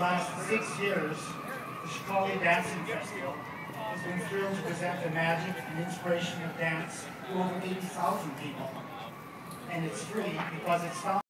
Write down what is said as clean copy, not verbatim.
last 6 years, the Shikali Dancing Festival has been thrilled to present the magic and inspiration of dance to over 80,000 people. And it's free because it's